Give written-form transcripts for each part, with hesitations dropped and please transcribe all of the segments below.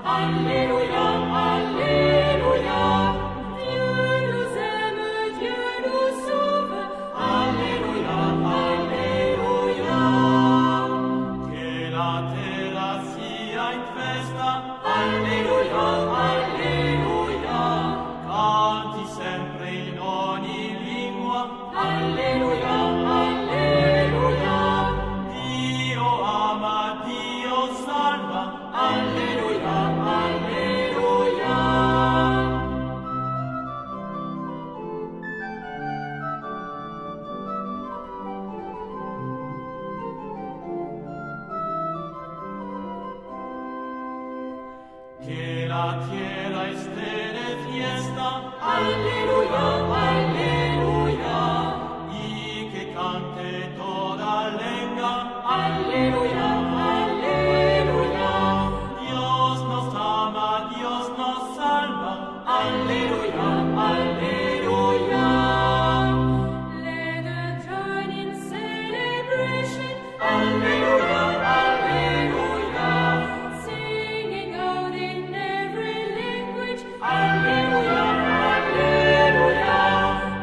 Alléluia, Alléluia. Dieu nous aime, Dieu nous sauve. Alléluia, Alléluia. Che la terra sia in festa, Alléluia, Alléluia. canti sempre in ogni lingua. Alléluia, Alléluia. Dio ama, Dio salva. Alléluia, Alléluia. Che la tierra esté de fiesta, Alléluia, Alléluia. y que cante toda lengua. Alléluia, Alléluia. Dios nos ama, Dios nos salva. Alléluia, Alléluia. Let us join in celebration. Alléluia, Alléluia. Singing out in every language. Alléluia, Alléluia.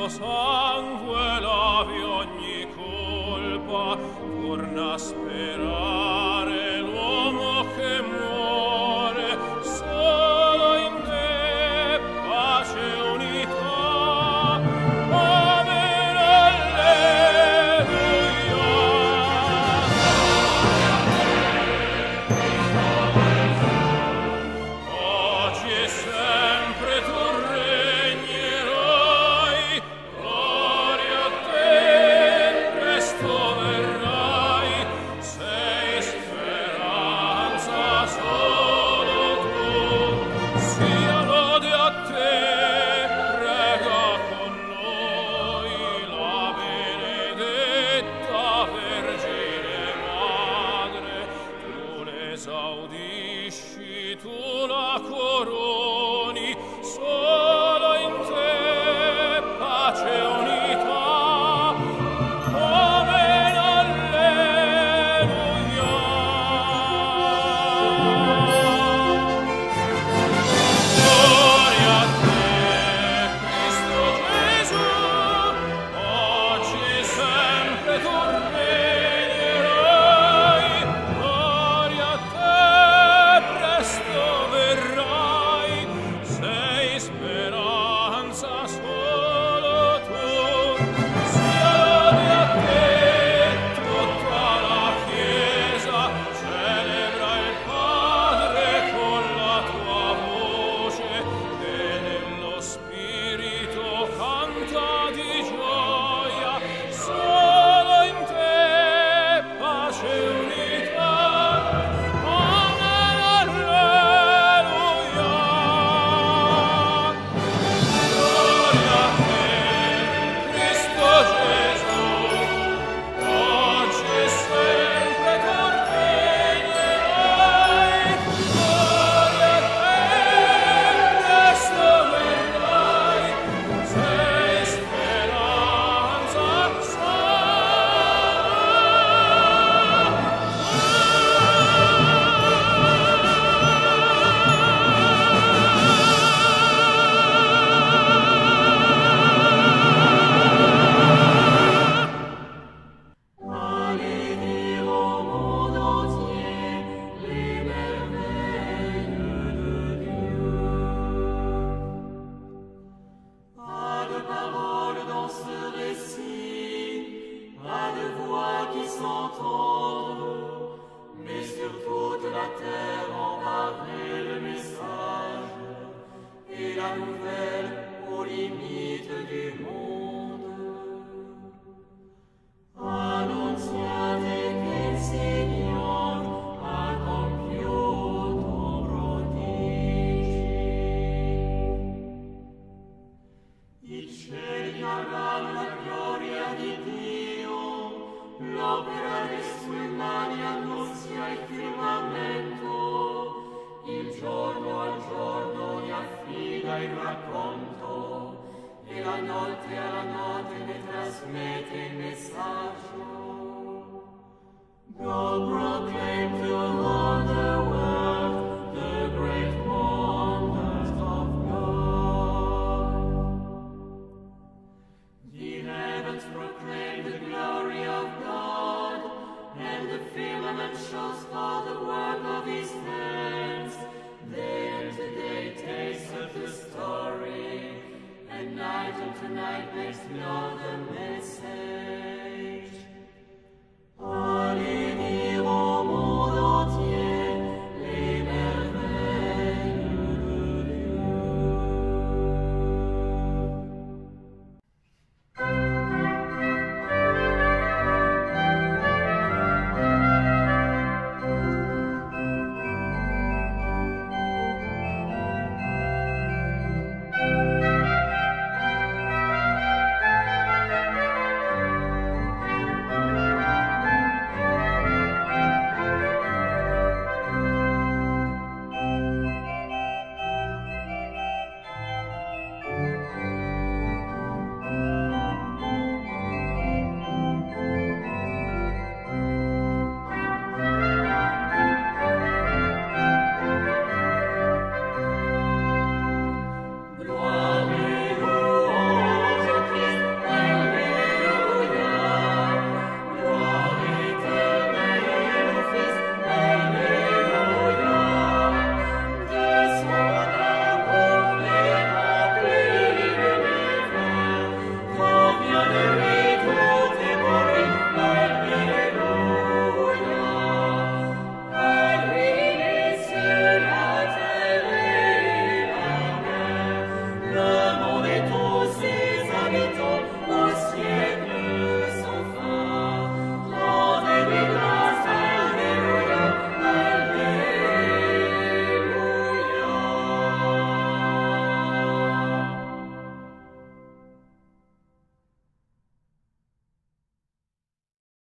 sangue lavi ogni colpa, torna a sperare l'uomo che muore, solo in te pace e unità. Amen, alleluia. Oggi e sempre tu regnerai, gloria a te, presto verrai, sei speranza solo tu, sia lode a te, prega con noi la benedetta Vergine Madre, tu l'esaudisci, tu la coroni, solo in te pace e unità. Amen, alleluia. Gloria a te, Cristo Gesù, oggi e sempre tu regnerai, gloria a te, presto verrai, sei speranza solo tu, sia lode a te, tutta la Chiesa celebra il Padre con la tua voce, e nello Spirito canta di gioia, solo in te pace e unità. Amen, alleluia. Gloria a te, Cristo Gesù, oggi e sempre tu regnerai, gloria a te, presto verrai, sei speranza Allez dire au monde entier les merveilles de Dieu. Pas de paroles dans ce récit, pas de voix qui s'entendent, mais sur toute la terre embarrer le message et la nouvelle aux limites du monde. Annunziate che il Signor ha compiuto prodigi. I cieli narrano la gloria di Dio, l'opera delle sue mani annunzia il firmamento, il giorno al giorno ne affida il racconto, e la notte alla notte ne trasmette il messaggio. Go proclaim to all the world the great wonders of God. The heavens proclaim the glory of God, and the firmament shows forth the work of his hands. Day unto day tasteth the story, and night unto night makes known the message.